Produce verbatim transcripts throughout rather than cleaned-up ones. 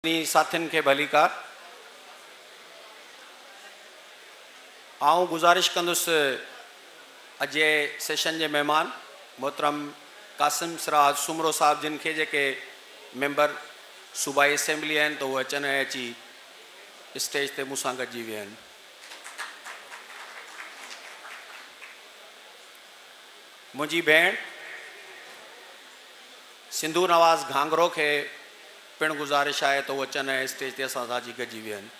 साथियों के भलीकार आऊँ गुजारिश कंदुस अजे सेशन के मेहमान मोहतरम कासिम सिराज सुमरो साहब जिनके जेके मेंबर सूबाई असेंबली हैं तो वो अचन अची स्टेज ते मूसां गॾिजी विया आहिनि। मुंहिंजी भेण सिंधु नवाज़ घांगरो के पिण गुजारिश है तो वो अचन स्टेज ते असां सां गॾिजी विया आहिनि।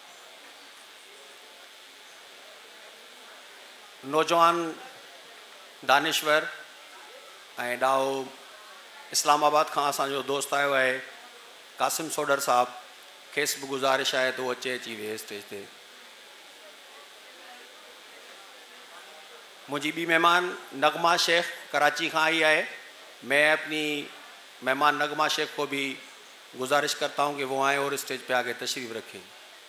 नौजवान दानिश्वर ऐं ॾाहो इस्लामाबाद खां असांजो दोस्त आयो है कासिम सोडर साहब खेस भी गुजारिश है तो वो अचे अची वे स्टेज ते। मुझी बी मेहमान नगमा शेख कराची खां आई है। मैं अपनी मेहमान नगमा शेख को भी गुजारिश करता हूं कि वो आए और स्टेज पे आके तशरीफ रखें।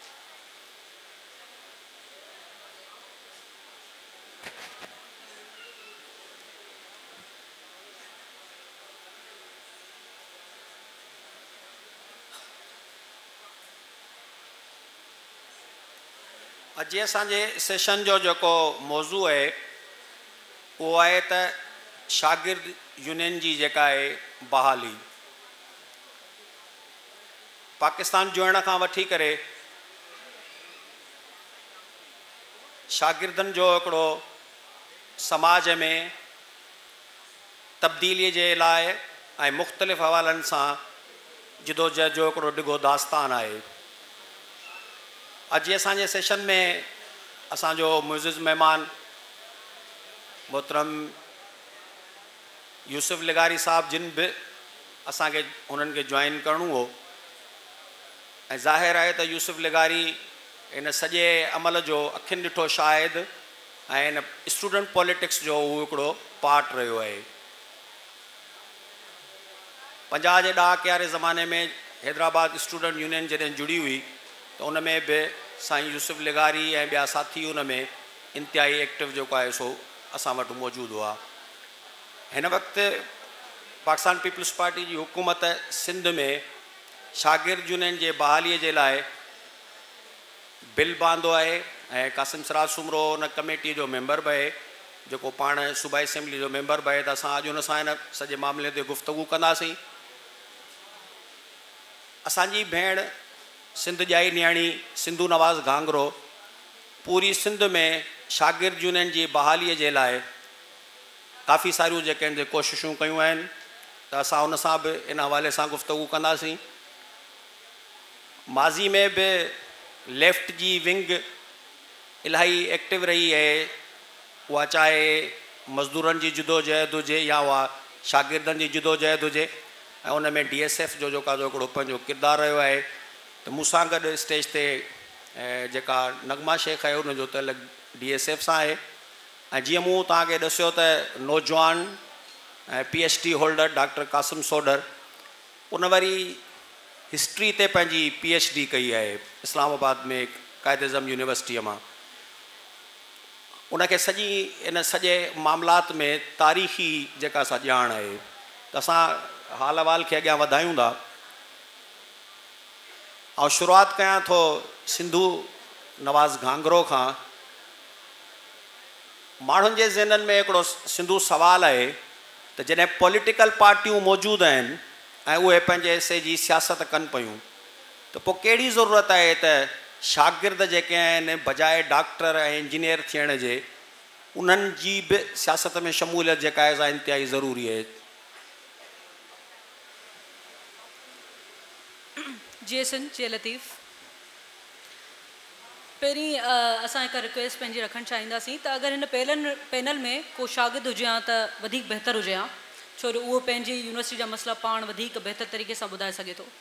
अॼु असांजे सेशन जो जो मौजू है वो है त शागिर्द यूनियन जी जेका है बहाली। पाकिस्तान जुड़न खां वठी करे शागिर्दन जो एकड़ो समाज में तब्दीली जे लाइ ऐं मुख़्तलिफ़ हवालन सां जिदोजहद जो एकड़ो डिघो दास्तान है। अॼु असांजे सेशन में असांजो मुइज़्ज़ मेहमान मोहतरम यूसुफ लिगारी साहब जिन भी असांखे उन्हनि खे ज्वाइन करणो हो ऐं ज़ाहिर है तो यूसुफ लिगारी इन सॼे अमल जो अखियुनि ॾिठो शायद ऐं इन स्टूडेंट पॉलिटिक्स जो वो हिकिड़ो पार्ट रहियो है। पंजाह जे ॾहाके वारे ज़माने में हैदराबाद स्टूडेंट यूनियन जॾहिं जुड़ी हुई तो उनमें भी साईं यूसुफ लिगारी ऐं ॿिया साथी उनमें इंतिहाई एक्टिव जो है सो असां वटि मौजूद हुआ। हिन वक्त पाकिस्तान पीपल्स पार्टी की हुकूमत सिंध में शागिर्द यूनियन के बहाली के लाइ बिल बांधो है ऐं कासिम सिराज सुमरो उन कमेटी जो मेंबर भी है जो पाण सूबाई असेंबली जो मेंबर भी है। तो असां अॼु उन सां इन सॼे मामले ते गुफ्तगू कंदासीं। असांजी भेण सिंध जाई न्याणी सिंधु नवाज़ घांगरो पूरी सिंध में शागिर्द यूनियन की बहाली के लाइ काफ़ी सारियूं जेके कोशिशूं कयूं आहिनि त असां उन सां भी इन हवाले से गुफ्तगू कंदासीं। माज़ी में भी लेफ्ट की विंग इलाही एक्टिव रही है। वह चाहे मजदूरन की जिदोजहद हुजे या वह शागिर्दन की जिदोजहद हुजे ऐं उन में डी एस एफ जो जो हिकिड़ो पंहिंजो किरदारु रहियो आहे। तो मूसां गॾु स्टेज ते जेका नगमा शेख है उन जो तलक डी एस एफ सां है। ऐं जीअं मूं तव्हांखे ॾसियो त नौजवान P H D holder doctor Qasim Soodar उन वरी हिस्ट्री ते पंहिंजी पी एच डी कई है इस्लामाबाद में कायदेज़म यूनिवर्सिटी में। उनखे सॼी इन सॼे मामलात में तारीख़ी जेका सा ॼाण है। त असां हाल अहवाल खे अॻियां वधायूं था। और शुरुआत कयां थो सिंधु नवाज़ घांगरो खां। माण्हुनि जे ज़हननि में हिकिड़ो सिंधु सवाल है तो जॾहिं पॉलिटिकल पार्टियूं मौजूद आहिनि ऐं उहे पंहिंजे हिसे जी सियासत कनि पियूं तो पोइ कहिड़ी ज़रूरत है तो शागिर्द जेके आहिनि बजाए डॉक्टर ऐं इंजीनियर थियण जे उन्हनि जी भी सियासत में शमूलियत जेका है सा इंतिहाई ज़रूरी है। जेसन जे लतीफ़ पहिरीं असां हिकु रिक्वेस्ट पंहिंजी रखणु चाहींदासीं त अगरि हिन पैनल पैनल में को शागिर्द हुजे हा त वधीक बहितर हुजे हा छो जो उहो पंहिंजी यूनिवर्सिटी जा मसइला पाण वधीक बहितर तरीक़े सां ॿुधाए सघे थो।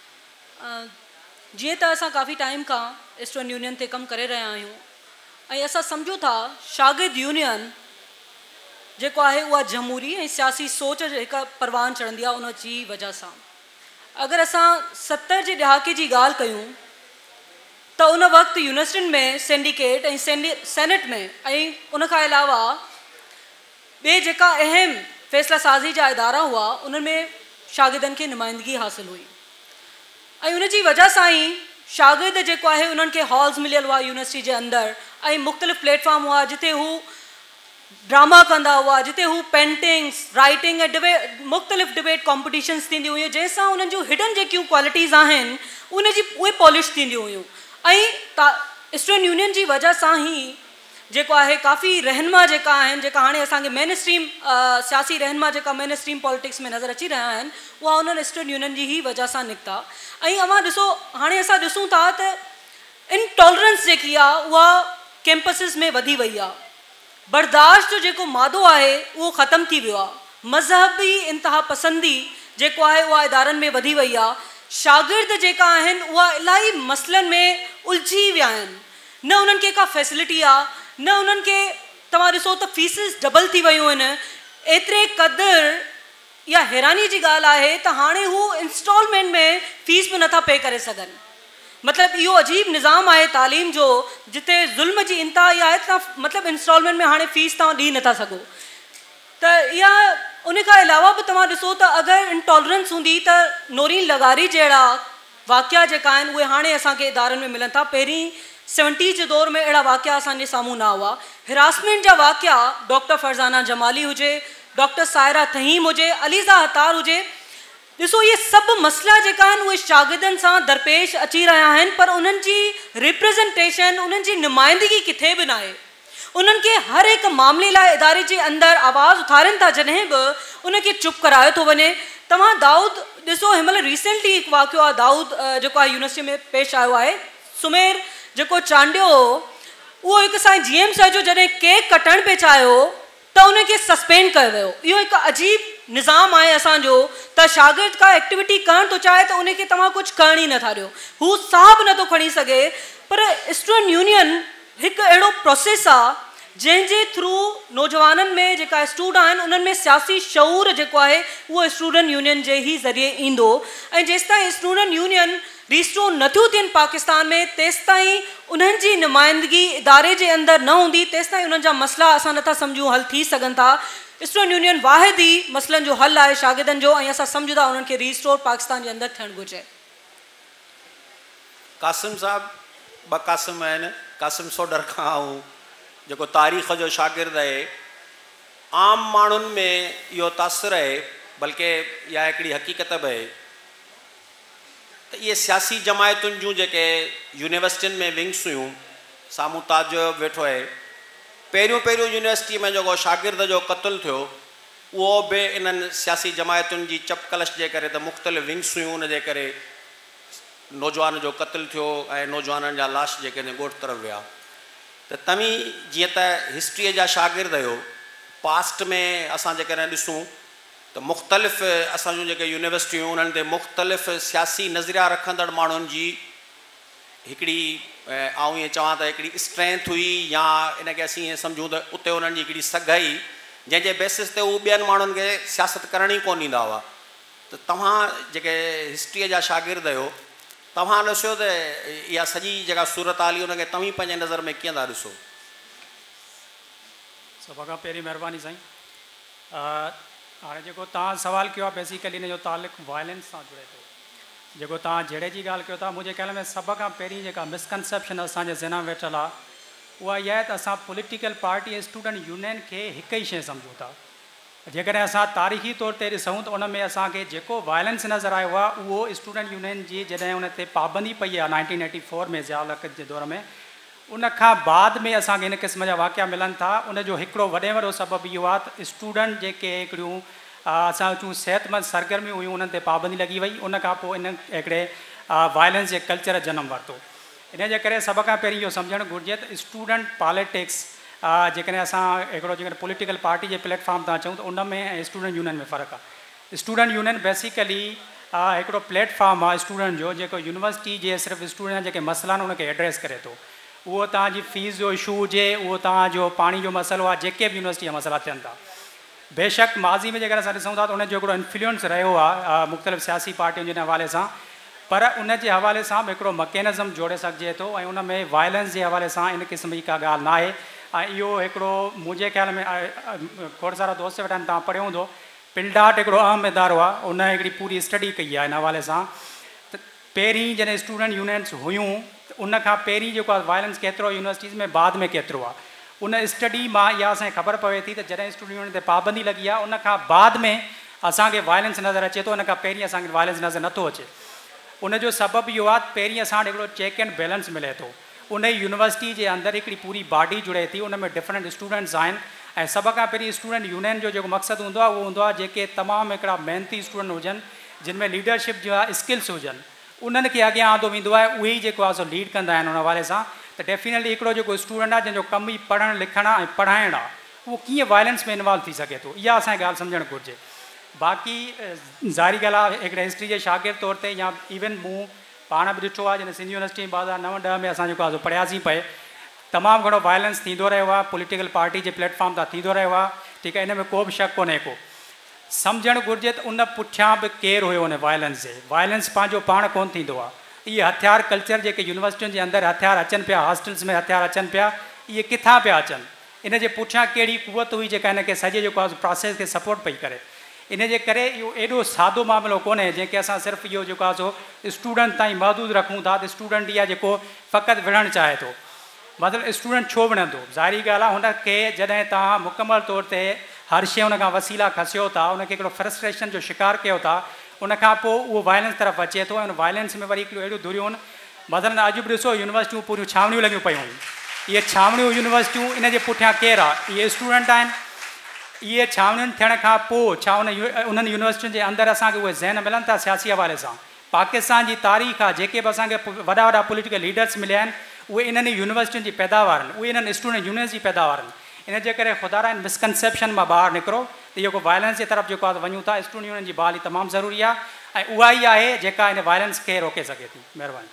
जीअं त असां काफ़ी टाइम खां स्टूडेंट यूनियन ते कमु करे रहिया आहियूं ऐं असां सम्झूं था शागिर्द यूनियन जेको आहे उहा जमहूरी ऐं सियासी सोच हिकु परवान चढ़ंदी आहे उन जी वजह सां। अगर असां सत्तर के ॾहाके की गाल कयूं तो उन वक्त यूनिवर्सिटियुनि में सिंडिकेट ऐं सेनेट में ऐं उन खां अलावा ॿिए जेका अहम फ़ैसला साज़ी जा इदारा हुआ उनमें शागिर्दनि की नुमाइंदगी हासिल हुई। ऐं उन जी वजह सां ई शागिर्द जेको आहे उन्हनि खे हॉल्स मिलियल हुआ यूनिवर्सिटी जे अंदरि ऐं मुख़्तलिफ़ प्लेटफॉर्म हुआ जिते हू ड्रामा कंदा हुआ, जिते हू पेंटिंग्स राइटिंग ऐं डिबेट मुख़्तलिफ़ डिबेट कॉम्पिटिशन्स थींदियूं हुयूं जंहिंसां उन्हनि जूं हिडन जेकियूं क्वालिटीज़ आहिनि उन जी उहे पॉलिश थींदियूं हुयूं। ऐं स्टूडेंट यूनियन जी वजह सां ई जेको आहे काफ़ी रहनुमा जेका आहिनि जेका हाणे असांखे मेन स्ट्रीम सियासी रहनुमा जेका मेन स्ट्रीम पॉलिटिक्स में नज़र अची रहिया आहिनि उहा उन्हनि स्टूडेंट यूनियन जी ई वजह सां निकिता। ऐं अवां ॾिसो हाणे असां ॾिसूं था त इनटॉलरेंस जेकी आहे उहा कैंपसिस में वधी वई आहे, बर्दाश्त जो जेको मादो आहे उहो ख़तमु थी वियो आहे, मज़हबी इंतिहा पसंदी जेको आहे उहा इदारनि में वधी वई आहे, शागिर्द जेका आहिनि उहा इलाही मसइलनि में उलझी विया आहिनि, न उन्हनि खे का फैसिलिटी आहे न उन्हनि खे तव्हां ॾिसो त फीसिस डबल थी वियूं आहिनि। एतिरे क़दुरु इहा हैरानी जी ॻाल्हि आहे त हाणे हू इंस्टॉलमेंट में फीस बि नथा पे करे सघनि। मतिलबु इहो अजीब निज़ाम आहे तालीम जो जिते ज़ुल्म जी इंतिहा इहा आहे तव्हां मतिलबु इंस्टॉलमेंट में हाणे फीस तव्हां ॾेई नथा सघो। त इहा उन खां अलावा बि तव्हां ॾिसो त अगरि इंटॉलरेंस हूंदी त नोरीन लगारी जहिड़ा वाक़िया जेका आहिनि उहे हाणे असांखे इदारनि में मिलनि था। पहिरीं सेवनटीज़ जे दौर में अहिड़ा वाक़िया असांजे साम्हूं न हुआ। हिरासमेंट जा वाक़िया डॉक्टर फरज़ाना जमाली हुजे, डॉक्टर सायरा तहीम हुजे, अलीज़ा हतार हुजे, ॾिसो इहे सभु मसइला जेका आहिनि उहे शागिर्दनि सां दरपेश अची रहिया आहिनि पर उन्हनि जी रिप्रेज़ेंटेशन उन्हनि जी नुमाइंदगी किथे बि न आहे। उन्हनि खे हर हिकु मामले लाइ इदारे जे अंदरि आवाज़ उथारनि था जॾहिं बि उनखे चुप करायो थो वञे। तव्हां दाऊद ॾिसो हिनमहिल रिसेंटली हिकु वाक़ियो आहे दाऊद जेको आहे यूनिवर्सिटी में पेश आयो आहे। सुमेर जेको चांडियो उहो हिकु साईं जी एम साहिब जो जॾहिं केक कटणु पिए चाहियो त उनखे सस्पेंड कयो वियो। इहो हिकु अजीब निज़ाम आहे असांजो त शागिर्द का एक्टिविटी करणु थो चाहे त उनखे तव्हां कुझु करण ई नथा ॾियो, हू साह बि नथो खणी सघे। पर स्टूडेंट यूनियन हिकु अहिड़ो प्रोसेस आहे जंहिंजे थ्रू नौजवाननि में जेका स्टूड आहिनि उन्हनि में सियासी शऊर जेको आहे उहो स्टूडेंट यूनियन जे ई ज़रिए ईंदो। ऐं जेसिताईं स्टूडेंट यूनियन रिस्टोर नथियूं थियनि पाकिस्तान में तेसिताईं उन्हनि जी नुमाइंदगी इदारे जे अंदरि न हूंदी, तेसिताईं उन्हनि जा मसइला असां नथा सम्झूं हल थी सघनि था। स्टूडेंट यूनियन वाहिद ई मसइलनि जो हल आहे शागिर्दनि जो ऐं असां सम्झूं था उन्हनि खे रिस्टोर पाकिस्तान जे अंदरि थियणु घुरिजे। कासिम साहब ॿ कासिम आहिनि, कासिम सोडर खां ऐं जेको तारीख़ जो शागिर्द आहे। आम माण्हुनि में इहो तासुरु आहे बल्कि इहा हिकिड़ी हक़ीक़त बि आहे त इहे सियासी जमायतुनि जूं जेके यूनिवर्सिटियुनि में विंग्स हुयूं, साम्हूं ताज वेठो आहे, पहिरियों पहिरियों यूनिवर्सिटी में जेको शागिर्द जो क़त्लु थियो उहो बि इन्हनि सियासी जमायतुनि जी चपकलश जे करे त मुख़्तलिफ़ विंग्स हुयूं उन जे करे नौजवान जो क़त्लु थियो ऐं नौजवाननि जा लाश जेके ॻोठ तरफ़ विया। त तव्हीं जीअं त हिस्ट्रीअ जा शागिर्द आहियो, पास्ट में असां जेकॾहिं ॾिसूं त मुख़्तलिफ़ असांजूं जेके यूनिवर्सिटियूं उन्हनि ते मुख़्तलिफ़ सियासी नज़रिया रखंदड़ माण्हुनि जी हिकिड़ी आउं ईअं चवां त हिकिड़ी स्ट्रेंथ हुई या इनखे असीं ईअं सम्झूं त उते उन्हनि जी हिकिड़ी सगाई जंहिंजे बेसिस ते उहे ॿियनि माण्हुनि खे सियासत करण ई कोन ईंदा हुआ। त तव्हां जेके हिस्ट्रीअ जा शागिर्द आहियो तव्हां ॾिसो त इहा सॼी जेका सूरत हाल हुई उनखे तव्हीं पंहिंजे नज़र में कीअं था ॾिसो? सभ खां पहिरीं महिरबानी साईं। हाणे जेको तव्हां सुवालु कयो आहे बेसिकली हिन जो तालुक़ु वायलेंस सां जुड़े थो। जेको तव्हां जहिड़े जी ॻाल्हि कयो था मुंहिंजे ख़्याल में सभ खां पहिरीं जेका मिसकनसेप्शन असांजे ज़हन में वेठल आहे उहा इहा आहे त असां पॉलिटिकल पार्टी ऐं स्टूडेंट यूनियन खे हिकु ई शइ सम्झूं था। जेकॾहिं असां तारीख़ी तौर ते ॾिसूं त उन में असांखे जेको वायलेंस नज़र आयो आहे उहो स्टूडेंट यूनियन जी जॾहिं उन ते पाबंदी पई आहे नाइनटीन एटी फोर में ज़ियाउल हक़ जे दौर में, उन खां बाद में असांखे हिन क़िस्म जा वाक़िया मिलनि था। उनजो हिकिड़ो वॾे वॾो सबबु इहो आहे त स्टूडेंट जेके हिकिड़ियूं असां चूं सिहतमंद सरगर्मियूं हुयूं उन्हनि ते पाबंदी लॻी वई, उन खां पोइ इन हिकिड़े वायलेंस जे कल्चर जनमु वरितो। इन जे करे सभ खां पहिरीं इहो सम्झणु घुरिजे त स्टूडेंट पॉलिटिक्स जेकॾहिं असां हिकिड़ो जेकॾहिं पॉलिटिकल पार्टी जे प्लेटफॉर्म तां अचूं त उन में ऐं स्टूडेंट यूनियन में फ़र्क़ु आहे। स्टूडेंट यूनियन बेसिकली हिकिड़ो प्लेटफॉर्म आहे स्टूडेंट जो जेको यूनिवर्सिटी जे सिर्फ़ु स्टूडेंट जा जेके मसइला आहिनि उनखे एड्रेस करे थो। उहो तव्हांजी फ़ीस जो इशू हुजे, उहो तव्हांजो पाणी जो मसइलो आहे, जेके बि यूनिवर्सिटी जा मसइला थियनि था। बेशक माज़ी में जेकर असां ॾिसूं था त उनजो हिकिड़ो इन्फ्लुएंस रहियो आहे मुख़्तलिफ़ सियासी पार्टियुनि जे हवाले सां, पर उन जे हवाले सां बि हिकिड़ो मकेनिज़म जोड़े सघिजे थो ऐं उन में वायलेंस जे हवाले सां इन क़िस्म जी का ॻाल्हि न आहे। ऐं इहो हिकिड़ो मुंहिंजे ख़्याल में खोड़ सारा दोस्त वेठा आहिनि, तव्हां पढ़ियो हूंदो, पिलडाट हिकिड़ो अहम इदारो आहे, उन हिकिड़ी पूरी स्टडी कई आहे हिन हवाले सां। त पहिरीं जॾहिं स्टूडेंट यूनियन्स हुयूं उन खां पहिरीं जेको आहे वायलेंस केतिरो यूनिवर्सिटीज़ में बाद में केतिरो आहे उन स्टडी मां इहा असांखे ख़बर पवे थी त जॾहिं स्टूडेंट यूनियन ते पाबंदी लॻी आहे उन खां बाद में असांखे वायलेंस नज़र अचे थो, उन खां पहिरीं असांखे वायलेंस नज़र नथो अचे। उन जो सबबु इहो आहे पहिरीं असां वटि हिकिड़ो चेक एंड बैलेंस मिले थो, उन यूनिवर्सिटी जे अंदरि हिकिड़ी पूरी बॉडी जुड़े थी, उन में डिफरेंट स्टूडेंट्स आहिनि ऐं सभ खां पहिरीं स्टूडेंट यूनियन जो जेको मक़सदु हूंदो आहे उहो हूंदो आहे जेके तमामु हिकिड़ा महिनती स्टूडेंट हुजनि जिन में लीडरशिप जो आहे स्किल्स हुजनि उन्हनि खे अॻियां आंदो वेंदो आहे, उहे ई जेको आहे सो लीड कंदा आहिनि उन हवाले सां। त डेफिनेटली हिकिड़ो जेको स्टूडेंट आहे जंहिंजो कमु ई पढ़णु लिखणु ऐं पढ़ाइणु आहे उहो कीअं वायलेंस में इन्वॉल्व थी सघे थो, इहा असांखे ॻाल्हि सम्झणु घुरिजे। बाक़ी ज़ाहिरी ॻाल्हि आहे हिकिड़े हिस्ट्री जे शागिर्द तौर ते या इवन मूं पाण बि ॾिठो आहे जॾहिं सिंधी यूनिवर्सिटी ॿ हज़ार नव ॾह में असां जेको आहे पढ़ियासीं पए तमामु घणो वायलेंस थींदो रहियो आहे, पॉलिटिकल पार्टी जे प्लेटफॉर्म तां थींदो रहियो आहे, ठीकु आहे, इन में को बि शक कोन्हे को। सम्झणु घुरिजे त उन पुठियां बि केरु हुयो उन वायलेंस जे, वायलेंस पंहिंजो पाण कोन थींदो आहे, इहे हथियार कल्चर जेके यूनिवर्सिटियुनि जे अंदरि हथियार अचनि पिया, हॉस्टल्स में हथियार अचनि पिया, इहे किथां पिया अचनि, इन जे पुठियां कहिड़ी कुवत हुई जेका हिन खे सॼे जेको आहे प्रोसेस खे सपोर्ट पई करे। इन जे करे इहो एॾो सादो मामिलो कोन्हे जंहिंखे असां सिर्फ़ु इहो जेको आहे सो स्टूडेंट ताईं महदूद रखूं था त स्टूडेंट इहा जेको फ़क़ति विढ़णु चाहे थो, मतिलबु स्टूडेंट छो विढ़ंदो, ज़ाहिरी ॻाल्हि आहे हुनखे जॾहिं तव्हां मुकमल तौर ते हर शइ हुन खां वसीला खसियो था, हुनखे हिकिड़ो फ्रस्ट्रेशन जो शिकार कयो था, उन खां पोइ उहो वायलेंस तरफ़ अचे थो ऐं उन वायलेंस में वरी हिकिड़ो अहिड़ो धुरियूं आहिनि, मतिलबु अॼु बि ॾिसो यूनिवर्सिटियूं पूरियूं छावणियूं लॻियूं पियूं हुयूं, इहे छावणियूं यूनिवर्सिटियूं इन जे पुठियां केरु आहे, इहे स्टूडेंट आहिनि। इहे छावणियुनि थियण खां पोइ छा उन उन्हनि यूनिवर्सिटियुनि जे अंदरि असांखे उहे ज़हन मिलनि था सियासी हवाले सां, पाकिस्तान जी तारीख़ आहे जेके बि असांखे वॾा वॾा पॉलिटिकल लीडर्स मिलिया आहिनि उहे इन्हनि यूनिवर्सिटियुनि जी पैदावार आहिनि, उहे इन्हनि स्टूडेंट यूनियन्स जी पैदावार आहिनि। इन जे करे ख़ुदा राइन मिसकनसेप्शन मां ॿाहिरि निकिरो त इहो को वायलेंस जे तरफ़ जेको आहे वञूं था, स्टूडेंट यूनियन जी बहाली तमामु ज़रूरी आहे ऐं उहा ई आहे जेका इन वायलेंस खे रोके सघे थी। महिरबानी।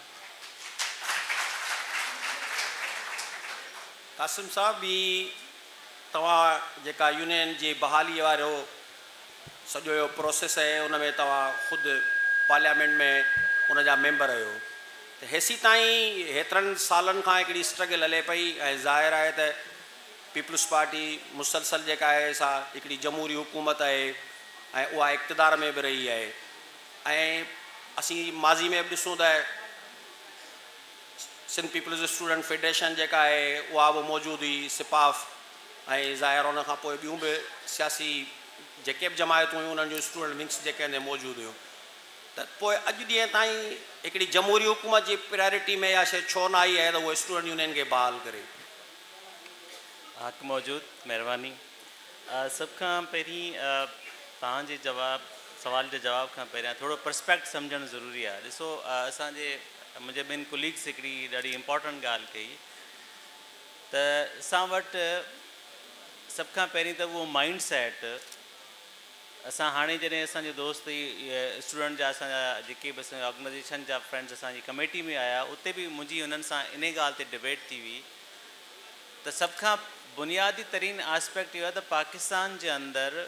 कासिम साहब बि तव्हां जेका यूनियन जी बहाली वारो सॼो इहो प्रोसेस आहे उन में तव्हां ख़ुदि पार्लियामेंट में उन जा मेंबर आहियो, त हेसी ताईं हेतिरनि सालनि खां हिकिड़ी स्ट्रगल हले पई ऐं ज़ाहिर आहे त पीपल्स पार्टी मुसलसल जेका आहे सा हिकिड़ी जमहूरी हुकूमत आहे ऐं उहा इक़्तिदार में बि रही आहे ऐं असीं माज़ी में बि ॾिसूं त सिंध पीपल्स स्टूडेंट फेडरेशन जेका आहे उहा बि मौजूदु हुई, सिपाफ ऐं ज़ाहिर उन खां पोइ ॿियूं बि सियासी जेके बि जमायतूं हुयूं उन्हनि जूं स्टूडेंट विंग्स जेके आहिनि मौजूदु हुयूं, त पोइ अॼु ॾींहं ताईं हिकिड़ी जमहूरी हुकूमत जी प्रायोरिटी में इहा शइ छो न आई आहे त उहो स्टूडेंट यूनियन खे बहाल करे। हक़ मौजूद, महिरबानी। सभ खां पहिरीं तव्हांजे जवाब सवाल जे जवाब खां पहिरियां थोरो पर्सपेक्ट सम्झणु ज़रूरी आहे। ॾिसो असांजे मुंहिंजे ॿिनि कोलीग्स हिकिड़ी ॾाढी इम्पॉर्टेंट ॻाल्हि कई त असां वटि सभ खां पहिरीं त उहो माइंड सेट असां हाणे जॾहिं असांजे दोस्त स्टूडेंट जा असांजा जेके बि असांजा ऑर्गेनाइज़ेशन जा फ्रेंड्स असांजी कमेटी में आया उते बि मुंहिंजी हुननि सां इन ॻाल्हि ते डिबेट थी हुई त सभ खां बुनियादी तरीन आस्पेक्ट इहो आहे त पाकिस्तान जे अंदरि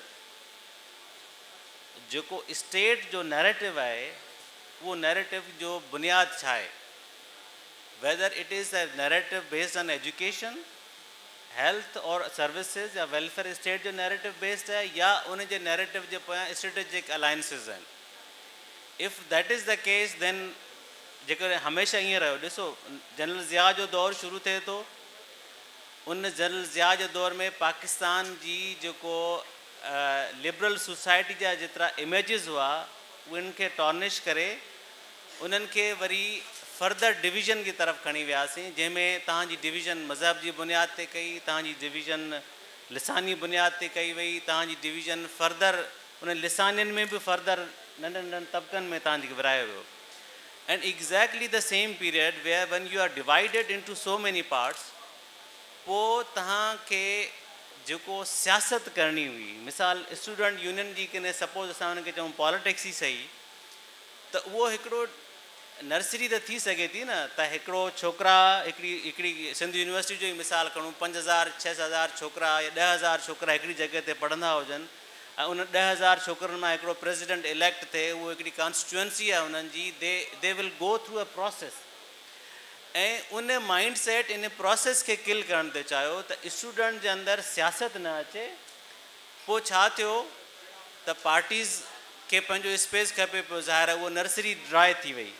जेको स्टेट जो नैरेटिव आहे उहो नैरेटिव जो बुनियादु छा आहे, whether it is a narrative based on education, health और सर्विसेज या वेलफेयर स्टेट जो नैरेटिव बेस्ड है या उन जे नैरेटिव जे पोयां स्ट्रेटेजिक अलायंसिस आहिनि। If that is the case then जेकर हमेशह ईअं रहियो, ॾिसो जनरल ज़िया जो दौरु शुरू थिए थो, उन जनरल ज़िया जे दौर में पाकिस्तान जी जेको लिबरल सोसाइटी जा जेतिरा इमेजिस हुआ उन्हनि खे टॉर्निश करे उन्हनि खे वरी फर्दर डिवीज़न की तरफ़ खणी वियासीं, जंहिंमें तव्हांजी डिवीज़न मज़हब जी बुनियाद ते कई, तव्हांजी डिवीज़न लिसानी बुनियाद ते कई वई, तव्हांजी डिवीज़न फर्दर उन लिसानियुनि में बि फर्दर नंढनि नंढनि तबक़नि में तव्हांखे विरायो वियो। And exactly the same period where one you are divided into so many parts, पोइ तव्हांखे जेको सियासत करणी हुई, मिसाल स्टूडेंट यूनियन जी कॾहिं सपोज़ असां हुनखे चऊं पॉलिटिक्स ई सही, त उहो हिकिड़ो नर्सरी त थी सघे थी न त हिकिड़ो छोकिरा हिकिड़ी हिकिड़ी सिंध यूनिवर्सिटी जो ई मिसाल खणूं, पंज हज़ार छह हज़ार छोकिरा या ॾह हज़ार छोकिरा हिकिड़ी जॻह ते पढ़ंदा हुजनि ऐं उन ॾह हज़ार छोकिरनि मां हिकिड़ो प्रेसिडेंट इलेक्ट थिए, उहो हिकिड़ी कॉन्स्टिट्यूएंसी आहे उन्हनि जी, दे they will go through a process ऐं उन माइंड सेट इन प्रोसेस खे किल करण ते चाहियो त स्टूडेंट जे अंदरि सियासत न अचे। पोइ छा थियो त पार्टीज़ खे पंहिंजो स्पेस खपे पियो, ज़ाहिर आहे उहो नर्सरी ड्राए थी वई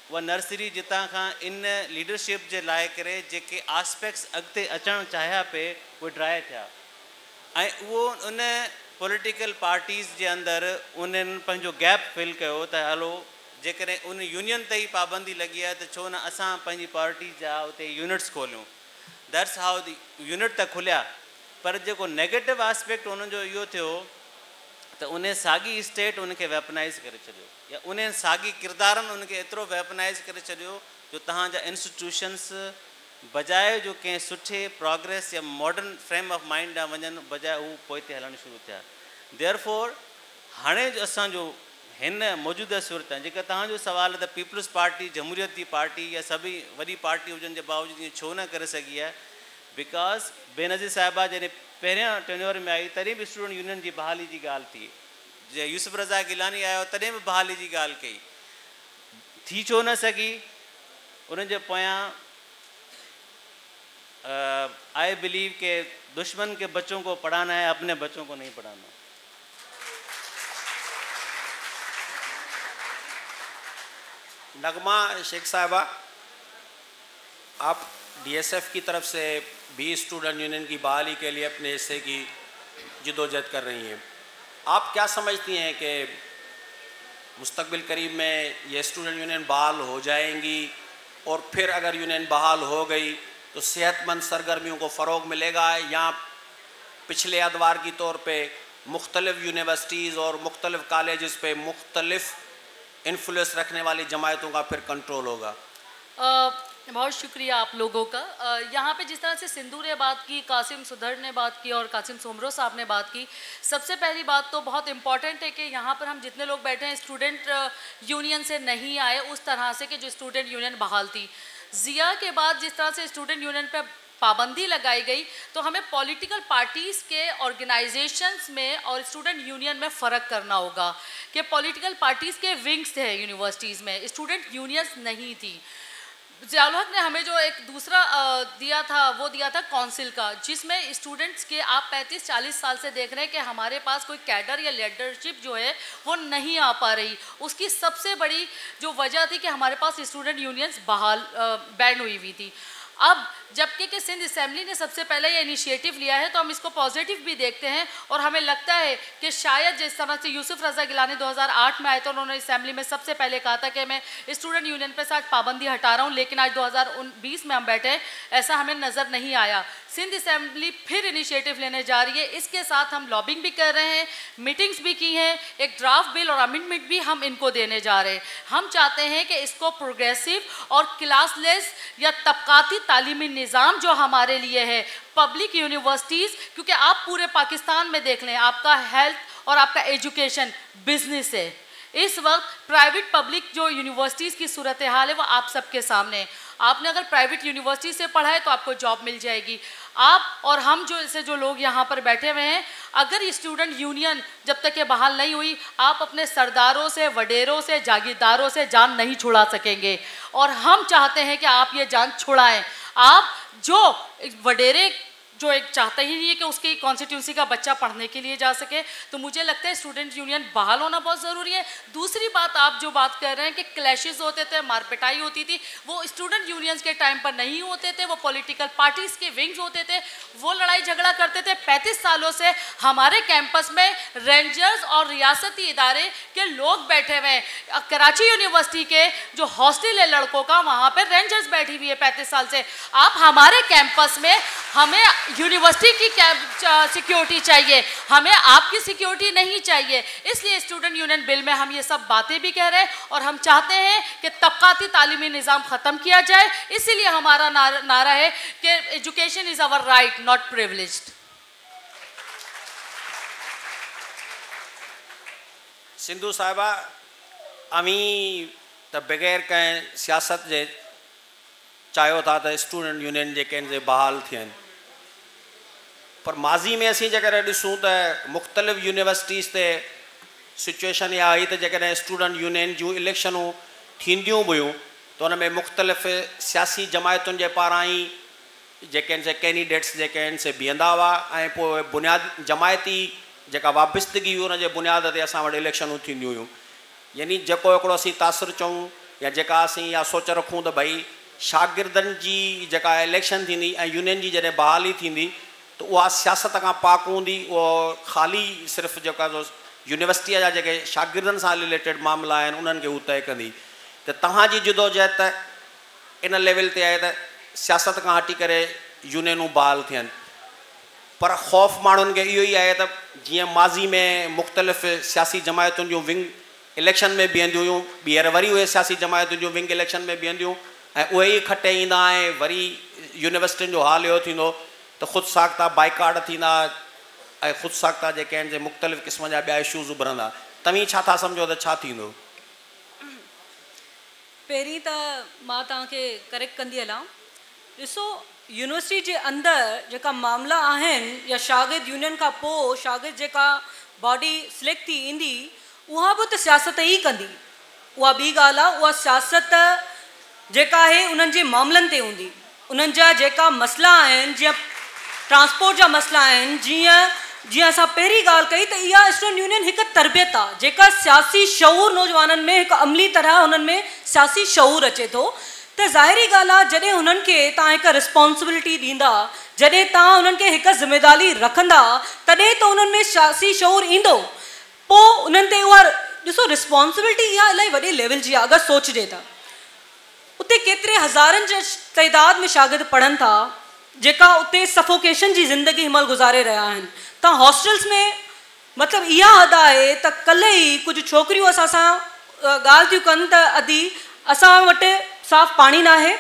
उहा नर्सरी जितां खां इन लीडरशिप जे लाइ करे जेके आस्पेक्ट्स अॻिते अचणु चाहिया पे उहे ड्राई थिया ऐं उहो उन पॉलिटिकल पार्टीज़ जे अंदरि उन्हनि पंहिंजो गैप फिल कयो त हलो जेकॾहिं उन यूनियन ते ई पाबंदी लॻी आहे त छो न असां पंहिंजी पार्टी जा उते यूनिट्स खोलियूं दैट्स हाउ द यूनिट त खुलिया पर जेको नेगेटिव आस्पेक्ट उन्हनि जो इहो थियो त उन साॻी स्टेट उनखे वेपनाइज़ करे छॾियो या उन साॻी किरदारनि उनखे एतिरो वेपनाइज़ करे छॾियो जो तव्हांजा इंस्टीट्यूशन्स बजाए जो कंहिं सुठे प्रोग्रेस या मॉडर्न फ्रेम ऑफ माइंड ॾांहुं वञनि बजाए हू पोइ ते हलणु शुरू थिया देयरफॉर हाणे जो असांजो हिन मौजूदा सूरत आहे जेका तव्हांजो सुवाल आहे त पीपल्स पार्टी जमहूरियत जी पार्टी या सभई वॾी पार्टी हुजण जे बावजूदि ईअं छो न करे सघी आहे बिकॉज़ बेनज़ीर साहिबा जॾहिं पहिरियां टेन्योर में आई तॾहिं बि स्टूडेंट यूनियन जी बहाली जी ॻाल्हि थी जे यूसुफ रज़ा गिलानी आयो तॾहिं बि बहाली जी ॻाल्हि कई थी छो न सघी उन जे पोयां आई बिलीव के दुश्मन के बच्चों को पढ़ाना है अपने बच्चों को नहीं पढ़ाना। नगमा शेख साहिबा आप डीएसएफ की तरफ से भी स्टूडेंट यूनियन की बहाली के लिए अपने हिस्से की जद्दोजहद कर रही हैं आप क्या समझती हैं कि मुस्तकबिल करीब में ये स्टूडेंट यूनियन बहाल हो जाएंगी और फिर अगर यूनियन बहाल हो गई तो सेहतमंद सरगर्मियों को फ़रोग मिलेगा या पिछले अदवार की तौर पे मुख्तलिफ़ यूनिवर्सिटीज़ और मुख्तलिफ़ कॉलेज़ पे मुख्तलिफ़ इन्फ्लुएंस रखने वाली जमायतों का फिर कंट्रोल होगा? uh, बहुत शुक्रिया आप लोगों का। uh, यहाँ पे जिस तरह से सिंधु ने बात की, कासिम सुधर ने बात की और कासिम सोमरो साहब ने बात की, सबसे पहली बात तो बहुत इम्पॉर्टेंट है कि यहाँ पर हम जितने लोग बैठे हैं स्टूडेंट यूनियन से नहीं आए उस तरह से कि जो स्टूडेंट यूनियन बहाल थी। जिया के बाद जिस तरह से स्टूडेंट यूनियन पे पाबंदी लगाई गई तो हमें पॉलिटिकल पार्टीज़ के ऑर्गेनाइजेशंस में और स्टूडेंट यूनियन में फ़र्क करना होगा कि पॉलिटिकल पार्टीज़ के विंग्स थे यूनिवर्सिटीज़ में, स्टूडेंट यूनियंस नहीं थी। ज़ियाउल हक ने हमें जो एक दूसरा दिया था वो दिया था काउंसिल का, जिसमें स्टूडेंट्स के आप पैंतीस चालीस साल से देख रहे हैं कि हमारे पास कोई कैडर या लीडरशिप जो है वो नहीं आ पा रही। उसकी सबसे बड़ी जो वजह थी कि हमारे पास स्टूडेंट यूनियंस बहाल बैन हुई हुई थी। अब जबकि कि सिंध असेंबली ने सबसे पहले ये इनिशिएटिव लिया है तो हम इसको पॉजिटिव भी देखते हैं और हमें लगता है कि शायद जिस तरह से यूसुफ रज़ा गिलानी दो हज़ार आठ में आए तो उन्होंने असेंबली में सबसे पहले कहा था कि मैं स्टूडेंट यूनियन पे साथ पाबंदी हटा रहा हूँ, लेकिन आज दो हज़ार बीस में हम बैठे ऐसा हमें नज़र नहीं आया। सिंध असेंबली फिर इनिशिएटिव लेने जा रही है, इसके साथ हम लॉबिंग भी कर रहे हैं, मीटिंग्स भी की हैं, एक ड्राफ्ट बिल और अमेंडमेंट भी हम इनको देने जा रहे हैं। हम चाहते हैं कि इसको प्रोग्रेसिव और क्लासलेस या तबकाती तालीमी निज़ाम जो हमारे लिए है, पब्लिक यूनिवर्सिटीज़, क्योंकि आप पूरे पाकिस्तान में देख लें आपका हेल्थ और आपका एजुकेशन बिजनेस है। इस वक्त प्राइवेट पब्लिक जो यूनिवर्सिटीज़ की सूरत हाल है वो आप सबके सामने। आपने अगर प्राइवेट यूनिवर्सिटी से पढ़ा है तो आपको जॉब मिल जाएगी। आप और हम जो ऐसे जो लोग यहाँ पर बैठे हुए हैं, अगर ये स्टूडेंट यूनियन जब तक ये बहाल नहीं हुई, आप अपने सरदारों से, वडेरों से, जागीरदारों से जान नहीं छुड़ा सकेंगे और हम चाहते हैं कि आप ये जान छुड़ाएं। आप जो वडेरे जो एक चाहता ही नहीं है कि उसकी कॉन्स्टिट्यूंसी का बच्चा पढ़ने के लिए जा सके, तो मुझे लगता है स्टूडेंट यूनियन बहाल होना बहुत ज़रूरी है। दूसरी बात, आप जो बात कर रहे हैं कि क्लैशेस होते थे, मारपिटाई होती थी, वो स्टूडेंट यूनियंस के टाइम पर नहीं होते थे, वो पॉलिटिकल पार्टीज़ के विंग्स होते थे, वो लड़ाई झगड़ा करते थे। पैंतीस सालों से हमारे कैंपस में रेंजर्स और रियासती इदारे के लोग बैठे हुए हैं। कराची यूनिवर्सिटी के जो हॉस्टल है लड़कों का, वहाँ पर रेंजर्स बैठी हुई है पैंतीस साल से। आप हमारे कैंपस में, हमें यूनिवर्सिटी की सिक्योरिटी चाहिए, हमें आपकी सिक्योरिटी नहीं चाहिए। इसलिए स्टूडेंट यूनियन बिल में हम ये सब बातें भी कह रहे हैं और हम चाहते हैं कि तबकाती तालीमी निज़ाम ख़त्म किया जाए। इसीलिए हमारा नारा, नारा है कि education is our right not privileged. Sindhu साहिबा, अमी त बग़ैर कंहिं सियासत जे चाहियो था त स्टूडेंट यूनियन जेके जे बहाल थियनि, पर माज़ी में असीं जेकॾहिं ॾिसूं त मुख़्तलिफ़ यूनिवर्सिटीज़ ते सिचुएशन इहा आई त जेकॾहिं स्टूडेंट यूनियन जूं इलेक्शनूं थींदियूं हुयूं त उन में मुख़्तलिफ़ सियासी जमायतुनि जे पारां ई जेके आहिनि से कैंडिडेट्स जेके आहिनि से बीहंदा हुआ ऐं पोइ बुनियादी जमायती जेका वाबस्तगी हुई उन जे बुनियाद ते असां वटि इलेक्शनूं थींदियूं हुयूं। यानी जेको हिकिड़ो असीं तासिर चऊं या जेका असीं इहा सोच रखूं त भई शागिर्दनि जी जेका इलेक्शन थींदी ऐं यूनियन जी जॾहिं बहाली थींदी त उहा सियासत खां पाक हूंदी, उहो ख़ाली सिर्फ़ु जेका यूनिवर्सिटीअ जा जेके शागिर्दनि सां रिलेटेड मामला आहिनि उन्हनि खे हू तइ कंदी। त तव्हांजी जिदोजहद त इन लेवल ते आहे त सियासत खां हटी करे यूनियनूं बहाल थियनि, पर ख़ौफ़ माण्हुनि खे इहो ई आहे त जीअं माज़ी में मुख़्तलिफ़ सियासी जमायतुनि जूं विंग इलेक्शन में बीहंदियूं हुयूं, ॿीहर वरी उहे सियासी जमायतुनि जूं विंग इलेक्शन में बीहंदियूं ऐं उहे ई खटे ईंदा ऐं वरी यूनिवर्सिटियुनि जो हाल इहो थींदो त ख़ुदि साख्ता बाइकाट थींदा ऐं ख़ुदि साख्ता जेके आहिनि जे मुख़्तलिफ़ क़िस्म जा ॿिया इशूज़ उभरंदा। तव्हीं छा था सम्झो त छा थींदो? पहिरीं त मां तव्हांखे करेक्ट कंदी हलां। ॾिसो, यूनिवर्सिटी जे अंदरि जेका मामला आहिनि या शागिर्द यूनियन खां पोइ शागिर्द जेका बॉडी सिलेक्ट थी ईंदी उहा बि त सियासत ई कंदी। उहा ॿी ॻाल्हि आहे, उहा सियासत जेका आहे उन्हनि जे मामलनि ते हूंदी। उन्हनि जा जेका मसइला आहिनि, जीअं ट्रांसपोर्ट जा मसइला आहिनि, जीअं जीअं असां पहिरीं ॻाल्हि कई त इहा स्टूडेंट यूनियन हिकु तरबियत आहे जेका सियासी शऊर नौजवाननि में हिकु अमली तरह हुननि में सियासी शऊर अचे थो। त ज़ाहिरी ॻाल्हि आहे जॾहिं हुननि खे तव्हां हिकु रिस्पॉन्सिबिलिटी ॾींदा, जॾहिं तव्हां हुननि खे हिकु ज़िमेदारी रखंदा, तॾहिं त उन्हनि में सियासी शऊर ईंदो। पोइ उन्हनि ते उहा ॾिसो रिस्पॉन्सिबिलिटी इहा इलाही वॾे लेवल जी आहे। अगरि सोचिजे त उते केतिरे हज़ारनि जे तइदाद में शागिर्द पढ़नि था जेका उते सफोकेशन जी ज़िंदगी हिमल गुज़ारे रहिया आहिनि। तव्हां हॉस्टल्स में मतिलबु इहा हद आहे त कल्ह ई कुझु छोकिरियूं असां सां ॻाल्हि थियूं कनि त अदी असां वटि साफ़ु पाणी न आहे,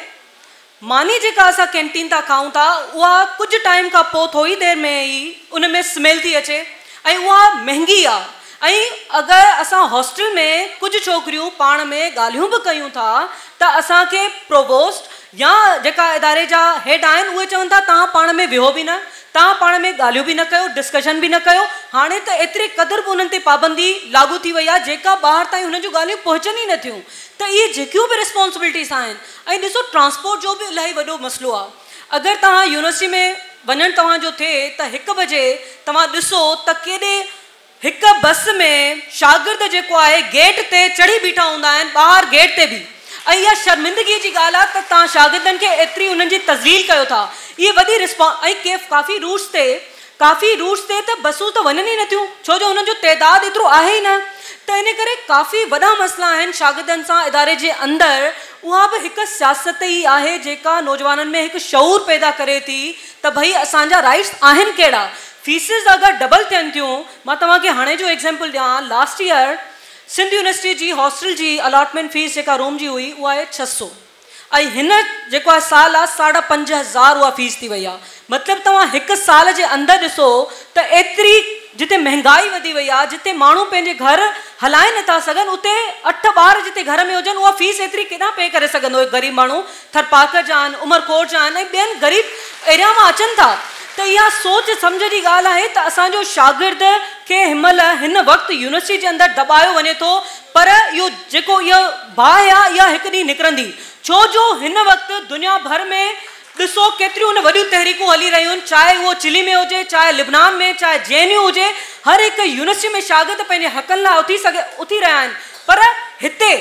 मानी जेका असां कैंटीन था खाऊं था उहा कुझु टाइम खां पोइ थोरी देरि में ई उन में स्मेल थी अचे ऐं उहा महांगी आहे। ऐं अगरि असां हॉस्टल में कुझु छोकिरियूं पाण में ॻाल्हियूं बि कयूं था त असांखे प्रोवोस्ट या जेका इदारे जा हेड आहिनि उहे चवनि था तव्हां पाण में विहो बि न, तव्हां पाण में ॻाल्हियूं बि न कयो, डिस्कशन बि न कयो। हाणे त एतिरे क़दुरु बि उन्हनि ते पाबंदी लागू थी वई आहे जेका ॿाहिरि ताईं हुननि जूं ॻाल्हियूं पहुचनि ई नथियूं। त इहे जेकियूं बि रिस्पॉन्सिबिलिटीज़ आहिनि। ऐं ॾिसो, ट्रांसपोर्ट जो बि इलाही वॾो मसइलो आहे। अगरि तव्हां यूनिवर्सिटी में वञणु तव्हांजो थिए त हिकु बजे तव्हां ॾिसो त केॾे हिकु बस में शागिर्द जेको आहे गेट ते चढ़ी बीठा हूंदा आहिनि, ॿाहिरि गेट ते बि। ऐं इहा शर्मिंदगी जी ॻाल्हि आहे त तव्हां शागिर्दनि खे एतिरी उन्हनि जी तज़लील कयो था। इहे वॾी रिस्पॉन्स ऐं के काफ़ी रूट्स ते काफ़ी रूट्स ते त बसूं त वञनि ई नथियूं छो जो हुननि जो तइदादु एतिरो आहे ई न। त इन करे काफ़ी वॾा मसइला आहिनि शागिर्दनि सां इदारे जे अंदरि। उहा बि हिकु सियासत ई आहे जेका नौजवाननि में हिकु शऊर पैदा करे थी त भई असांजा राइट्स आहिनि कहिड़ा। फीसिस अगरि डबल थियनि थियूं, मां तव्हांखे हाणे जो एग्ज़ाम्पल ॾियां, लास्ट ईयर सिंध यूनिवर्सिटी जी हॉस्टल जी अलॉटमेंट फीस जेका रूम जी हुई उहा आहे छह सौ ऐं हिन जेको आहे साल आहे साढा पंज हज़ार उहा फीस थी वई आहे। मतिलबु तव्हां हिकु साल जे अंदरि ॾिसो त एतिरी जिते महांगाई वधी वई आहे, जिते माण्हू पंहिंजे घर हलाए नथा सघनि, उते अठ ॿार जिते घर में हुजनि उहा फीस एतिरी केॾां पे करे सघंदो ग़रीब माण्हू। थरपाकर जा आहिनि, उमरकोट जा आहिनि ऐं ॿियनि ग़रीब एरिया मां अचनि था। त इहा सोच सम्झ जी ॻाल्हि आहे त असांजो शागिर्द खे हिनमहिल हिन वक़्तु यूनिवर्सिटी जे अंदरि दॿायो वञे थो, पर इहो जेको इहा बाहि आहे इहा हिकु ॾींहुं निकिरंदी। छो जो हिन वक़्तु दुनिया भर में ॾिसो केतिरियूं न वॾियूं तहरीकूं हली रहियूं आहिनि, चाहे उहो चिली में हुजे, चाहे लिबनान में, चाहे जे एन यू हुजे। हर हिकु यूनिवर्सिटी में शागिर्द पंहिंजे हक़नि लाइ उथी सघे उथी रहिया आहिनि। पर हिते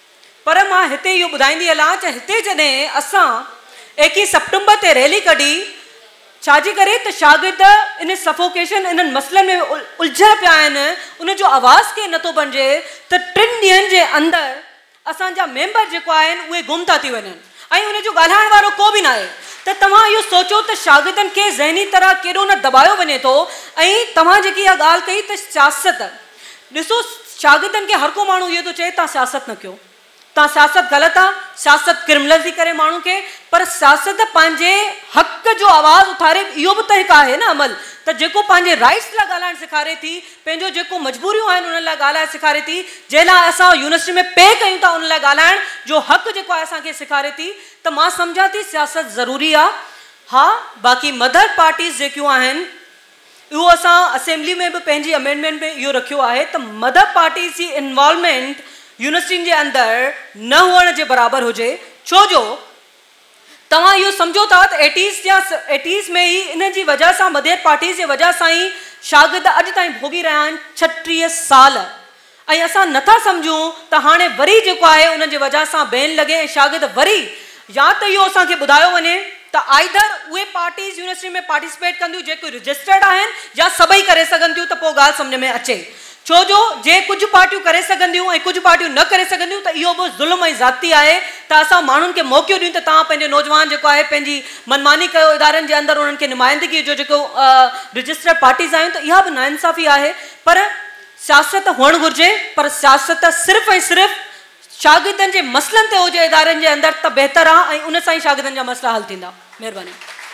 पर मां हिते इहो ॿुधाईंदी हलां त हिते जॾहिं असां एकवीह सेप्टेम्बर ते रैली कढी, छाजे करे त शागिर्द इन सफोकेशन इन्हनि मसइलनि में उलझिया पिया आहिनि, उनजो आवाज़ खे नथो बणिजे त टिनि ॾींहंनि जे अंदरि असांजा मेंबर जेको आहिनि उहे गुम था थी वञनि ऐं उनजो ॻाल्हाइण वारो को बि न आहे। त तव्हां इहो सोचो त शागिर्दनि खे ज़हनी तरह केॾो न दॿायो वञे थो। ऐं तव्हां जेकी इहा ॻाल्हि कई त सियासत, ॾिसो शागिर्दनि खे हर को माण्हू इहो थो चए तव्हां सियासत न कयो, तव्हां सियासत ग़लति आहे, सियासत क्रिमिनल थी करे माण्हू खे। पर सियासत पंहिंजे हक़ जो आवाज़ु उथारे, इहो बि त हिकु आहे न अमल त जेको पंहिंजे राइट्स लाइ ॻाल्हाइणु सेखारे थी, पंहिंजो जेको मजबूरियूं आहिनि उन लाइ ॻाल्हाए सेखारे थी, जंहिं लाइ असां यूनिवर्सिटी में पे कयूं था उन लाइ ॻाल्हाइण जो हक़ जेको आहे असांखे सेखारे थी। त मां सम्झां थी सियासत ज़रूरी आहे। हा, बाक़ी मदर पार्टीज़ जेकियूं आहिनि इहो असां असेंबली में बि पंहिंजी अमेंडमेंट में इहो रखियो आहे त मदर पार्टीज़ जी इन्वॉल्वमेंट यूनिवर्सिटी जे अंदरि न हुअण जे बराबरि हुजे। छो जो तव्हां इहो सम्झो था त एटीज़ या एटीज़ में ई इन जी वजह सां मदर पार्टीज़ जे वजह सां ई शागिर्द अॼु ताईं भोगी रहिया आहिनि छटीह साल। ऐं असां नथा सम्झूं त हाणे वरी जेको आहे उन जे वजह सां बैन लॻे ऐं शागिर्द वरी या त इहो असांखे ॿुधायो वञे त आइदर उहे पार्टीज़ यूनिवर्सिटी में पार्टिसिपेट कंदियूं जेके रजिस्टर्ड आहिनि या सभई करे सघनि थियूं त पोइ ॻाल्हि सम्झ में अचे। छो जो जे कुझु पार्टियूं करे सघंदियूं ऐं कुझु पार्टियूं न करे सघंदियूं त इहो बि ज़ुल्म ऐं ज़्यादती आहे त असां माण्हुनि खे मौक़ो ॾियूं त तव्हां पंहिंजे नौजवान जेको आहे पंहिंजी मनमानी कयो इदारनि जे अंदरि उन्हनि खे नुमाइंदगी जो जेको रजिस्टर्ड पार्टीज़ आहियूं त इहा बि नाइंसाफ़ी आहे। पर सियासत हुअणु घुरिजे, पर सियासत सिर्फ़ु ऐं सिर्फ़ु शागिर्दनि जे मसइलनि ते हुजे इदारनि जे अंदरि त बहितर आहे ऐं उन सां ई शागिर्दनि जा मसइला हल थींदा। महिरबानी।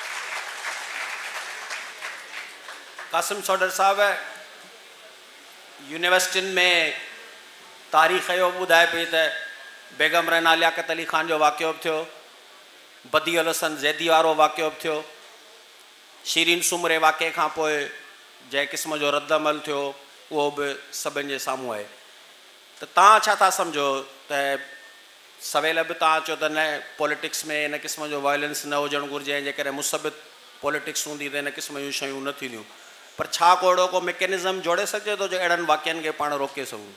कासिम सौडर साहब, यूनिवर्सिटियुनि में तारीख़ जो ॿुधाए पई त बेगम रैना लियाकत अली ख़ान जो वाक़ियो बि थियो, बदी अल हसन ज़ैदी वारो वाक़ियो बि थियो, शीरीन सुमरे वाक़े खां पोइ जंहिं क़िस्म जो रद्द अमल थियो उहो बि सभिनि जे साम्हूं आहे। त तव्हां छा था सम्झो त सवेल बि तव्हां चयो त न पॉलिटिक्स में इन क़िस्म जो वायलेंस न हुजणु घुरिजे ऐं जेकॾहिं मुसबित पॉलिटिक्स हूंदी त इन क़िस्म जूं शयूं न थींदियूं, पर छा को अहिड़ो को मैकेनिज़म जोड़े सघिजे थो जो अहिड़नि वाक़िअनि खे पाण रोके सघूं?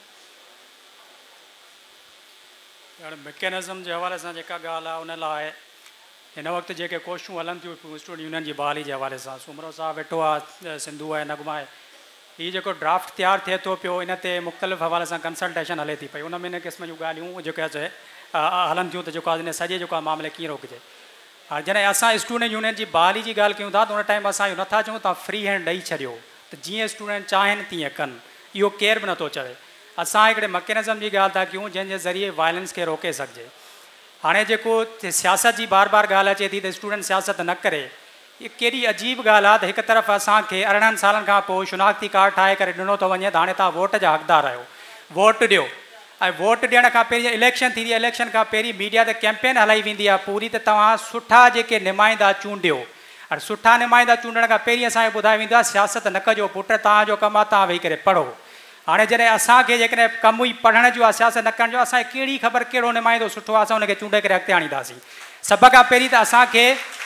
मैकेनिज़म जे हवाले सां जेका ॻाल्हि आहे उन लाइ हिन वक़्तु जेके कोशिशूं हलनि थियूं स्टूडेंट यूनियन जी बहाली जे हवाले सां, सुमरो साहब वेठो आहे, सिंधु आहे, नगमा आहे, हीअ जेको ड्राफ्ट तयारु थिए थो पियो इन ते मुख़्तलिफ़ हवाले सां कंसल्टेशन हले थी पई, उन में इन क़िस्म जूं ॻाल्हियूं जेके आहे हलनि थियूं त जेको आहे इन सॼे जेको आहे मामले कीअं रोकिजे। हाणे जॾहिं असां स्टूडेंट यूनियन जी बहाली जी ॻाल्हि कयूं था त उन टाइम असां इहो नथा चऊं तव्हां फ्री हैंड ॾेई छॾियो त जीअं स्टूडेंट चाहिनि तीअं कनि, इहो केर बि नथो चवे। असां हिकिड़े मैकेनिज़म जी ॻाल्हि था कयूं जंहिंजे ज़रिए वायलेंस खे रोके सघिजे। हाणे जेको सियासत जी बार बार ॻाल्हि अचे थी त स्टूडेंट सियासत न करे, इहा कहिड़ी अजीब ॻाल्हि आहे त हिकु तरफ़ असांखे अरिड़हनि सालनि खां पोइ शिनाख्ती कार्ड ठाहे करे ॾिनो थो वञे त हाणे तव्हां वोट जा हक़दार आहियो, वोट ॾियो, ऐं वोट ॾियण खां पहिरीं इलेक्शन थींदी आहे, इलेक्शन खां पहिरीं मीडिया ते कैंपेन हलाई वेंदी आहे पूरी त तव्हां सुठा जेके नुमाइंदा चूंडियो, ऐं सुठा नुमाइंदा चूंडण खां पहिरीं असांखे ॿुधायो वेंदो आहे सियासत न कजो पुटु, तव्हांजो कमु आहे तव्हां वेही करे पढ़ो। हाणे जॾहिं असांखे जेकॾहिं कमु ई पढ़ण जो आहे सियासत न करण जो, असांखे कहिड़ी ख़बर कहिड़ो नुमाइंदो सुठो आहे, असां हुनखे चूंडे करे अॻिते आणींदासीं। सभ खां पहिरीं त असांखे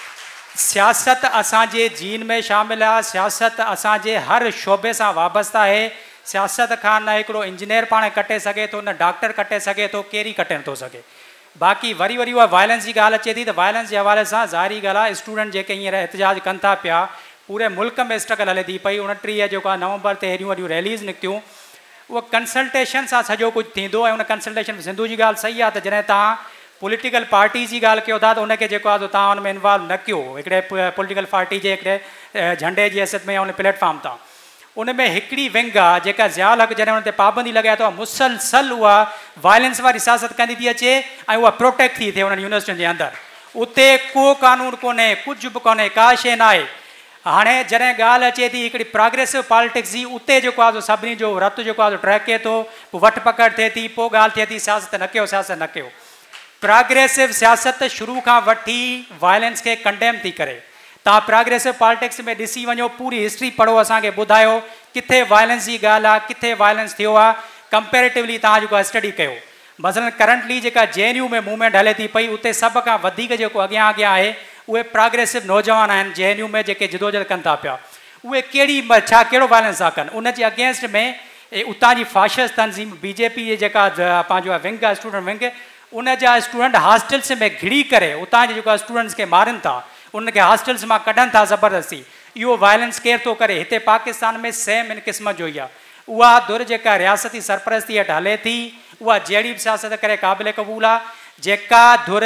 सियासत असांजे जीन में शामिल आहे, सियासत असांजे हर शोबे सां वाबस्ता आहे। सियासत खां न हिकिड़ो इंजीनियर पाण कटे सघे थो, न डॉक्टर कटे सघे थो, केरु कटे नथो सघे। बाक़ी वरी वरी उहा वायलेंस जी ॻाल्हि अचे थी त वायलेंस जे हवाले सां ज़ाहिरी ॻाल्हि आहे स्टूडेंट जेके हींअर एहतजाज कनि था पिया, पूरे मुल्क में स्ट्रगल हले थी पई। उणटीह जेको आहे नवंबर ते हेॾियूं वॾियूं रैलीज़ निकितियूं, उहा कंसल्टेशन सां सॼो कुझु थींदो ऐं उन कंसल्टेशन सिंधु जी ॻाल्हि सही आहे त जॾहिं तव्हां पॉलिटिकल पार्टी जी ॻाल्हि कयो था त उनखे जेको आहे तव्हां हुन में इन्वॉल्व न कयो, हिकिड़े पॉलिटिकल पार्टी जे हिकिड़े झंडे जी हैसियत में या उन प्लेटफॉर्म तां। उन में हिकिड़ी विंग आहे जेका ज़ियाउल हक़ जॾहिं उन ते पाबंदी लॻाए थो मुसलसल उहा वायलेंस वारी सियासत कंदी थी अचे ऐं उहा प्रोटेक्ट थी थिए उन्हनि यूनिवर्सिटियुनि जे अंदरि। उते को कानून कोन्हे, कुझु बि कोन्हे, का शइ न आहे। हाणे जॾहिं ॻाल्हि अचे थी हिकिड़ी प्रोग्रेसिव पॉलिटिक्स जी, उते जेको आहे सभिनी जो रत जेको आहे ट्रैके थो, पोइ वठ पकड़ थिए थी, पोइ ॻाल्हि थिए थी सियासत न कयो, सियासत न कयो। प्रोग्रेसिव सियासत शुरू खां वठी वायलेंस खे कंडेम थी करे। तव्हां प्रोग्रेसिव पॉलिटिक्स में ॾिसी वञो, पूरी हिस्ट्री पढ़ो, असांखे ॿुधायो किथे वायलेंस जी ॻाल्हि आहे, किथे वायलेंस थियो आहे, कंपेरेटिवली तव्हां जेको आहे स्टडी कयो। मसलन करंटली जेका जे एन यू में मूवमेंट हले थी पई, उते सभ खां वधीक जेको अॻियां अॻियां आहे उहे प्रोग्रेसिव नौजवान आहिनि जे एन यू में जेके जिदोजहद कनि था पिया। उहे कहिड़ी छा कहिड़ो वायलेंस था कनि, उन जे अगेंस्ट में उतां जी फाशिस्ट तंज़ीम बीजेपी जे जेका पंहिंजो आहे विंग आहे स्टूडेंट विंग, उन जा स्टूडेंट हॉस्टल्स में घिड़ी करे उतां जे जेको आहे स्टूडेंट्स खे मारनि था, उनखे हॉस्टल्स मां कढनि था ज़बरदस्ती। इहो वायलेंस केरु थो करे? हिते पाकिस्तान में सेम इन क़िस्म जो ई आहे। उहा धुर जेका रियासती सरपरस्ती हेठि हले थी, उहा जहिड़ी बि सियासत करे क़ाबिल क़बूल आहे। जेका धुर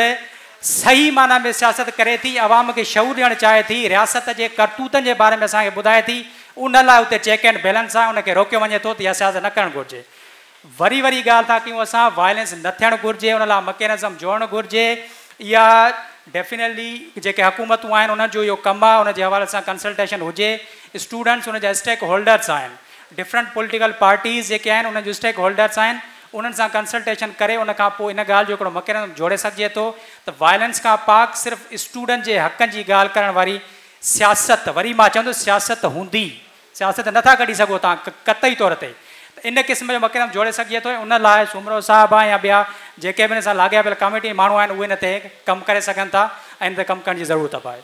सही माना में सियासत करे थी, अवाम खे शऊर ॾियणु चाहे थी, रियासत जे करतूतनि जे बारे में असांखे ॿुधाए थी, उन लाइ उते चेक एंड बैलेंस आहे, उनखे रोकियो वञे थो त इहा सियासत न करणु घुरिजे। वरी वरी ॻाल्हि था कयूं असां वायलेंस न थियणु घुरिजे, उन लाइ मैकेनिज़म जोड़णु घुरिजे। इहा डेफिनेटली जेके हुकूमतूं आहिनि उन्हनि जो इहो कमु आहे, उनजे हवाले सां कंसल्टेशन हुजे। स्टूडेंट्स उन जा स्टेक होल्डर्स आहिनि, डिफरेंट पॉलिटिकल पार्टीज़ जेके आहिनि उन्हनि जो स्टेक होल्डर्स आहिनि, उन्हनि सां कंसल्टेशन करे उन खां पोइ इन ॻाल्हि जो हिकिड़ो मैकेनिज़म जोड़े सघिजे थो त वायलेंस खां पाक सिर्फ़ु स्टूडेंट जे हक़नि जी ॻाल्हि करण वारी सियासत, वरी मां चवंदुसि सियासत हूंदी, सियासत नथा कढी सघो तव्हां क़तई तौर ते, इन क़िस्म जो मैकेनिज़म जोड़े सघिजे थो। उन लाइ सुमरो साहब आहे या ॿिया जेके बि हिन सां लाॻियापियल कमेटी माण्हू आहिनि उहे हिन ते कमु करे सघनि था ऐं हिन ते कमु करण जी ज़रूरत आहे।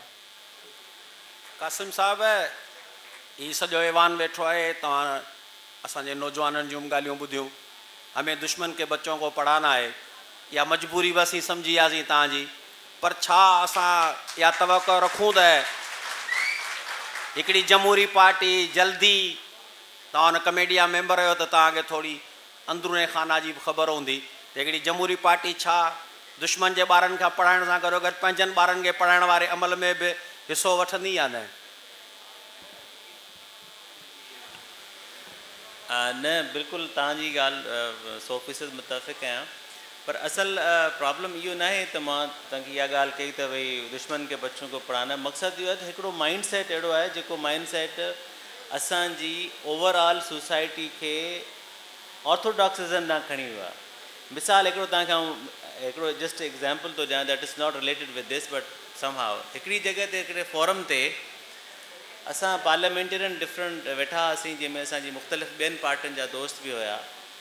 कासिम साहब, हीउ सॼो ऐवान वेठो आहे, तव्हां असांजे नौजवाननि जूं ॻाल्हियूं ॿुधियूं, हमें दुश्मन के बच्चों को पढ़ाना है, या मजबूरी बस ही समझी यासी तव्हांजी, पर छा असां या तवक्को रखूं त हिकिड़ी जमहूरी पार्टी जल्दी, तव्हां हुन कमेडिया मेंबर आहियो त तव्हांखे थोरी अंदरूने खाना जी ख़बर हूंदी त हिकिड़ी जमहूरी पार्टी छा दुश्मन जे ॿारनि खां पढ़ाइण सां गॾो गॾु पंहिंजनि ॿारनि खे पढ़ाइण वारे अमल में बि हिसो वठंदी या न? न, बिल्कुलु तव्हांजी ॻाल्हि सौ फ़ीसद मुतफ़िक़ आहियां, पर असल प्रॉब्लम इहो न आहे त मां तव्हांखे इहा ॻाल्हि कई त भई दुश्मन के बच्चों को पढ़ाना। मक़सदु इहो आहे त हिकिड़ो माइंड सेट अहिड़ो आहे जेको माइंड सेट असांजी ओवरऑल सोसाइटी खे ऑर्थोडॉक्सिज़म ॾांहुं खणी वियो आहे। मिसाल हिकिड़ो तव्हांखे आउं हिकिड़ो जस्ट एग्ज़ाम्पल थो ॾियां, that is not related with this, but somehow हिकिड़ी जॻह ते हिकिड़े फोरम ते असां पार्लियामेंटेरियन डिफरेंट वेठा हुआसीं, जंहिंमें असांजी मुख़्तलिफ़ ॿियनि पार्टियुनि जा दोस्त बि हुया।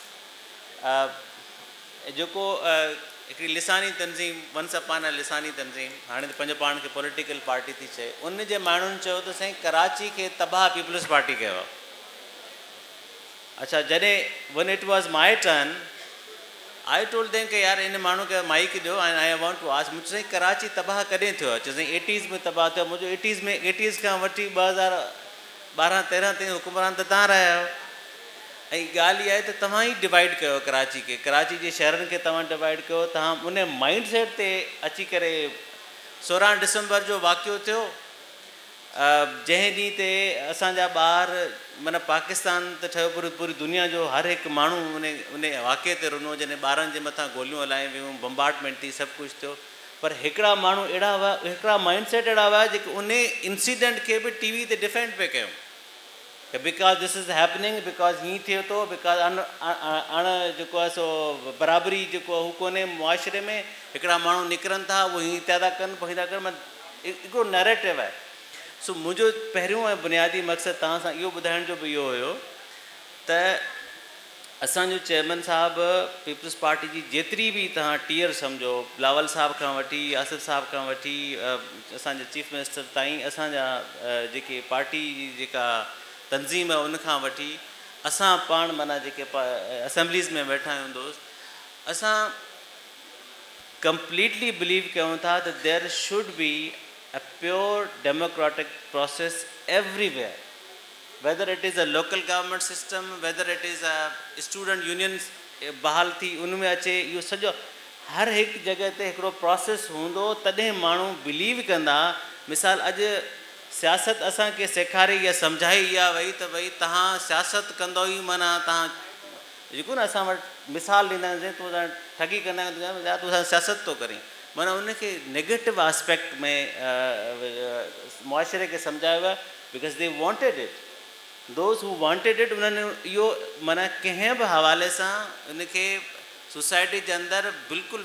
जेको हिकिड़ी लिसानी तंज़ीम, वंस अपॉन अ लिसानी तंज़ीम, हाणे त पंहिंजो पाण खे पॉलिटिकल पार्टी थी चए, उन जे माण्हुनि चयो त साईं कराची खे तबाह पीपल्स पार्टी कयो आहे। अच्छा, जॾहिं when it was my turn, I told them कि यार इन माण्हू खे माइक ॾियो, ऐं आई वांट टू आस्क। मुंहिंजो साईं कराची तबाह कॾहिं थियो आहे? चयो साईं एटीज़ में तबाह थियो। मुंहिंजो एटीज़ में एटीज़ खां वठी ॿ हज़ार ॿारहं तेरहं ताईं हुकुमरान त तव्हां रहिया आहियो, ऐं ॻाल्हि इहा आहे त तव्हां ई डिवाइड कयो कराची खे, कराची जे शहरनि खे तव्हां डिवाइड कयो। तव्हां उन माइंड सेट ते अची करे सोरहं डिसंबर जो वाक़ियो थियो, जंहिं ॾींहं ते असांजा ॿार माना पाकिस्तान त ठहियो, पूरी पूरी दुनिया जो हर हिकु माण्हू उन उन वाक़े ते रुनो, जॾहिं ॿारनि जे मथां गोलियूं हलायूं वियूं, बम्बार्टमेंट थी, सभु कुझु थियो। पर हिकिड़ा माण्हू अहिड़ा हुआ, हिकिड़ा माइंड सेट अहिड़ा हुआ जेके उन इंसिडेंट खे बि टी वी ते डिफेंड पिया कयूं कि because this is happening, because हीअं थिए थो, बिकॉज अण अण जेको आहे सो बराबरी जेको आहे हू कोन्हे मुआशिरे में, हिकिड़ा माण्हू निकिरनि था, उहो हीअं था था कनि, पोइ था कनि। हिकिड़ो नैरेटिव आहे। सो मुंहिंजो पहिरियों ऐं बुनियादी मक़सदु तव्हां सां इहो ॿुधाइण जो बि इहो हुयो त असांजो चेयरमैन साहिबु पीपल्स पार्टी जी जेतिरी बि तव्हां टीयर सम्झो, बिलावल साहिब खां वठी, आसिफ साहिब खां वठी, असांजे चीफ मिनिस्टर ताईं, असांजा जेके पार्टी जी जेका तंज़ीम आहे उनखां वठी असां पाण माना जेके असेंबलीज़ में वेठा आहियूं दोस्त, असां कंप्लीटली बिलीव कयूं था त there should be a pure democratic process everywhere, whether it is a local government system, whether it is a student unions बहाल थी उनमें अचे, इहो सॼो हर हिकु जॻह ते हिकिड़ो प्रोसेस हूंदो, तॾहिं माण्हू बिलीव कंदा। मिसाल अॼु सियासत असांखे सेखारे या सम्झाई इहा वई त भई तव्हां सियासत कंदो ई माना तव्हां जेको न असां वटि मिसाल ॾींदा आहियूं, तूं ठगी कंदा आहियूं, तूं असां सियासत थो करीं, माना उनखे नेगेटिव आस्पेक्ट में मुआशिरे खे सम्झायो आहे, because they wanted it, those who wanted it. उन्हनि इहो माना कंहिं बि हवाले सां उनखे सोसाइटी जे अंदरि बिल्कुलु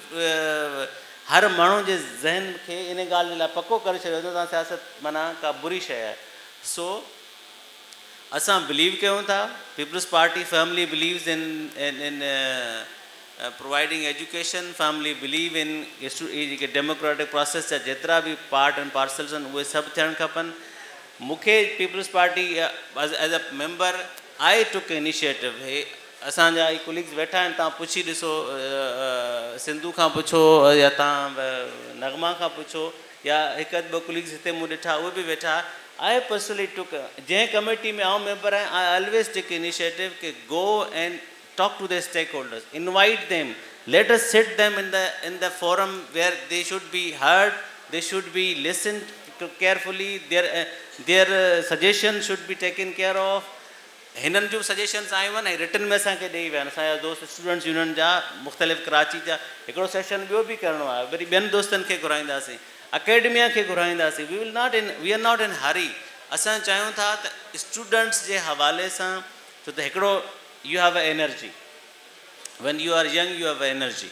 हर माण्हू जे ज़हन खे इन ॻाल्हि जे लाइ पको करे छॾियो त तव्हां सियासत माना का बुरी शइ आहे। सो असां बिलीव कयूं था, peoples party family believes in इन Uh, providing education, family believe in जेके डेमोक्रेटिक प्रोसेस जा जेतिरा बि पार्ट एंड पार्सल्स आहिनि उहे सभु थियणु खपनि। मूंखे peoples party as a member I took initiative. हे असांजा ई कोलीग्स वेठा आहिनि, तव्हां पुछी ॾिसो, सिंधू खां पुछो या तव्हां नगमा खां पुछो या हिकु अधु ॿ कोलीग्स हिते मूं ॾिठा उहे बि वेठा। आई पर्सनली टुक, जंहिं कमेटी में आउं मेंबर आहियां, आई ऑलवेज टेक इनिशिएटिव कि go and talk to their stakeholders, invite them, let us sit them in the in the forum where they should be heard, they should be listened to carefully, their uh, their uh, suggestions should be taken care of. हिननि जूं suggestions आयूं आहिनि ऐं return में असांखे ॾेई विया आहिनि। असांजा दोस्त स्टूडेंट्स यूनियन जा मुख़्तलिफ़ कराची जा, हिकिड़ो सेशन ॿियो बि करिणो आहे, वरी ॿियनि दोस्तनि खे घुराईंदासीं, अकेडमिया खे घुराईंदासीं। We will not in we are not in hurry. असां चाहियूं था त स्टूडेंट्स जे हवाले सां, छो त हिकिड़ो you have an energy, when you are young you have an energy,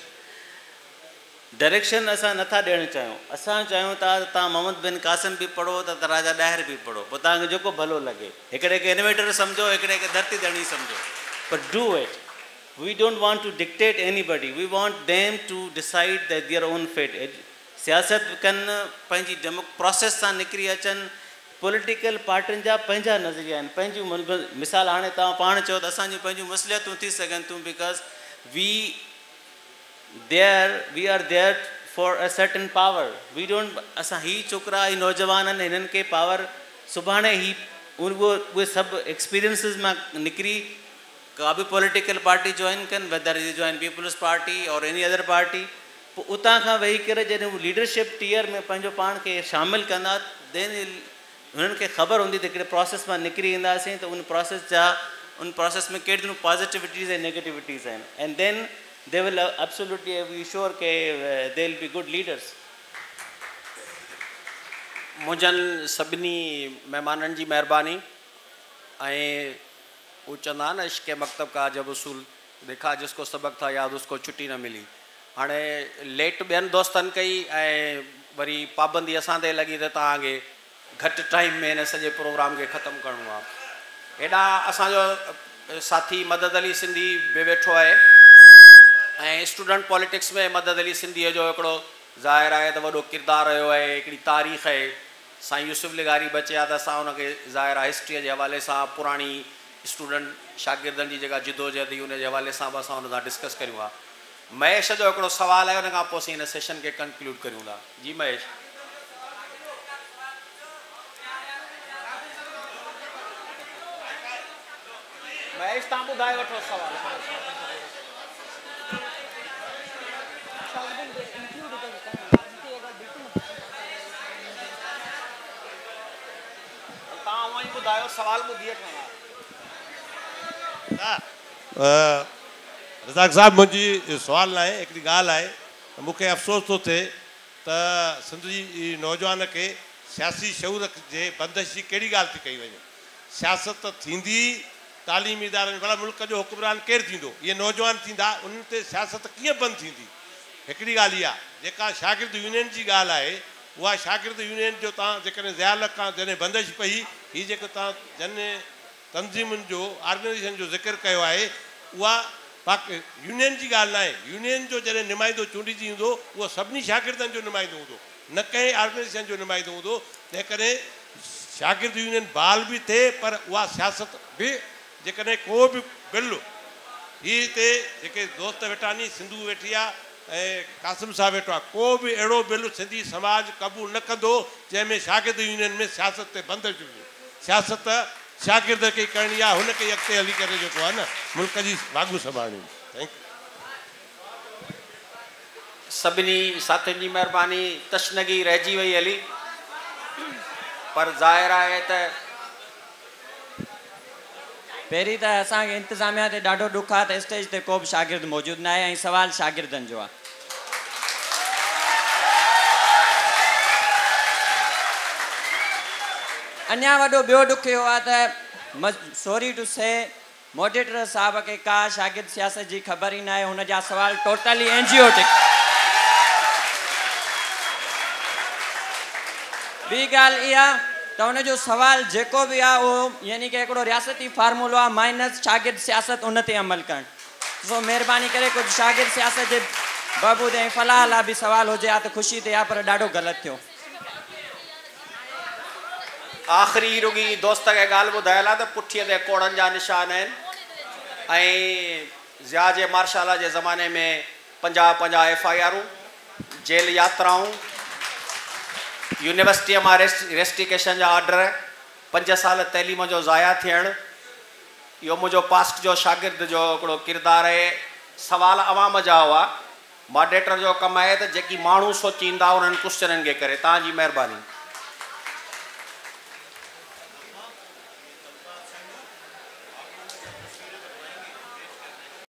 direction असां नथा ॾियणु चाहियूं। असां चाहियूं था त तव्हां मोहम्मद बिन कासिम बि पढ़ो त राजा ॾाहिर बि पढ़ो, पोइ तव्हांखे जेको भलो लॻे, हिकिड़े खे इन्वेटर सम्झो, हिकिड़े खे धरती धणी सम्झो, पर do it. We don't want to dictate anybody, we want them to decide that their own fate. सियासत कनि, पंहिंजी डेमो प्रोसेस सां निकिरी अचनि। पॉलिटिकल पार्टियुनि जा पंहिंजा नज़रिया आहिनि, पंहिंजूं मिसाल हाणे तव्हां पाण चयो त असांजूं पंहिंजूं मसलियतूं थी सघनि थियूं, because we there we are there for a certain power. We don't असां ही छोकरा ही नौजवान आहिनि हिननि खे पावर सुभाणे ही उहो उहे सभु एक्सपीरियंसिस मां निकिरी का बि पॉलिटिकल पार्टी जॉइन कनि, whether is join peoples party और एनी अदर पार्टी, पोइ उतां खां वेही करे जॾहिं हू लीडरशिप टीयर में पंहिंजो पाण खे शामिलु कंदा, देन हुननि खे ख़बर हूंदी त हिकिड़े प्रोसेस मां निकिरी ईंदासीं त उन प्रोसेस जा उन प्रोसेस में केतिरियूं पॉजिटिविटीज़ ऐं नेगेटिविटीज़ आहिनि, and then they will absolutely be sure के they will be good leaders. मुंहिंजनि सभिनी महिमाननि जी महिरबानी ऐं वो चंदा ना इश्क मकतब का जब उसूल देखा जिसको सबक था याद उसको छुट्टी न मिली। हाणे लेट ॿियनि दोस्तनि कई ऐं वरी पाबंदी असां ते लॻी त तव्हांखे घटि टाइम में हिन सॼे प्रोग्राम खे ख़तमु करिणो आहे। हेॾा असांजो साथी मदद अली सिंधी बि वेठो आहे ऐं स्टूडेंट पॉलिटिक्स में मदद अली सिंधीअ जो हिकिड़ो ज़ाहिर आहे त वॾो किरदारु रहियो आहे, हिकिड़ी तारीख़ आहे। साईं यूसुफ लिगारी बचे आहे त असां हुनखे ज़ाहिर आहे हिस्ट्रीअ जे हवाले सां पुराणी स्टूडेंट शागिर्दनि जी जेका जिदोजहद हुई उन जे हवाले सां बि असां हुन सां डिस्कस करियूं आहे। महेश जो हिकिड़ो सुवालु आहे, हुन खां पोइ असीं हिन सेशन खे कंक्लूड करियूं था। जी महेश। महेश तव्हां ॿुधाए वठो सुवालु। तव्हां उहो ई ॿुधायो, सुवालु ॿुधी वठो। रज़ाक साहब, मुंहिंजी सुवाल न आहे, हिकिड़ी ॻाल्हि आहे त मूंखे अफ़सोस थो थिए त सिंध जी नौजवान खे सियासी शऊर जे बंदिश जी कहिड़ी ॻाल्हि थी कई वञे। सियासत थींदी तालीमी इदारनि, भला मुल्क जो हुक्मरान केरु थींदो, इहे नौजवान थींदा, उन्हनि ते सियासत कीअं बंदि थींदी। हिकिड़ी ॻाल्हि इहा जेका शागिर्द यूनियन जी ॻाल्हि आहे, उहा शागिर्द यूनियन जो तव्हां जेकॾहिं ज़याल खां जॾहिं बंदिश पई, हीअ जेको तव्हां जन तंज़ीमुनि जो ऑर्गेनाइज़ेशन जो ज़िक्र कयो आहे, उहा बाक़ी यूनियन जी ॻाल्हि न आहे। यूनियन जो जॾहिं नुमाइंदो चूंडिजी ईंदो उहो सभिनी शागिर्दनि जो नुमाइंदो हूंदो, न कंहिं ऑर्गेनाइज़ेशन जो नुमाइंदो हूंदो। तंहिं करे शागिर्द यूनियन बहाल बि थिए, पर उहा सियासत बि जेकॾहिं को बि बिल हीअ हिते जेके दोस्त वेठा नी, सिंधू वेठी आहे ऐं कासिम साहब वेठो आहे, को बि अहिड़ो बिल सिंधी समाज क़बूल न कंदो जंहिंमें शागिर्द यूनियन में सियासत ते बंदिश हुजे। सियासत शागिर्द खे करणी आहे, हुनखे अॻिते हली करे जेको आहे न मुल्क जी वागू संभालणी। Thank U. सभिनी साथियुनि जी महिरबानी। तशनगी रहिजी वई हली, पर ज़ाहिर आहे त पहिरीं त असांखे इंतिज़ामिया ते ॾाढो ॾुख आहे त स्टेज ते को बि शागिर्द मौजूदु न आहे ऐं सवाल शागिर्दनि जो आहे। अञा वॾो ॿियो ॾुख इहो आहे त सॉरी टू से मॉडरेटर साहब खे का शागिर्द सियासत जी ख़बर ई न आहे, हुन जा सवाल टोटली एंजियोटिक। ॿी ॻाल्हि इहा त हुनजो सवाल जेको बि आहे उहो यानी कि हिकिड़ो रियासती फार्मूलो आहे माइनस शागिर्द सियासत, उन ते अमल करणु। सो महिरबानी करे कुझु शागिर्द सियासत जे बाबूद ऐं फलाह लाइ बि सवाल हुजे हा त ख़ुशी थिए हा, पर ॾाढो ग़लति थियो। आख़िरी रुगी दोस्त खे ॻाल्हि ॿुधायल आहे त पुठीअ ते कोड़नि जा निशान आहिनि ऐं ज़िया जे मार्शाला जे ज़माने में पंजाह पंजाह एफ आई आरूं, जेल यात्राऊं, यूनिवर्सिटीअ मां रेस्ट रेस्टिकेशन जा ऑर्डर, पंज साल तइलीम जो ज़ाया थियणु, इहो मुंहिंजो पास्ट जो शागिर्द जो हिकिड़ो किरदारु आहे। सवाल अवाम जा हुआ, मॉडरेटर जो कमु आहे त जेकी माण्हू सोचींदा उन्हनि क्वेश्चननि खे करे। तव्हांजी महिरबानी।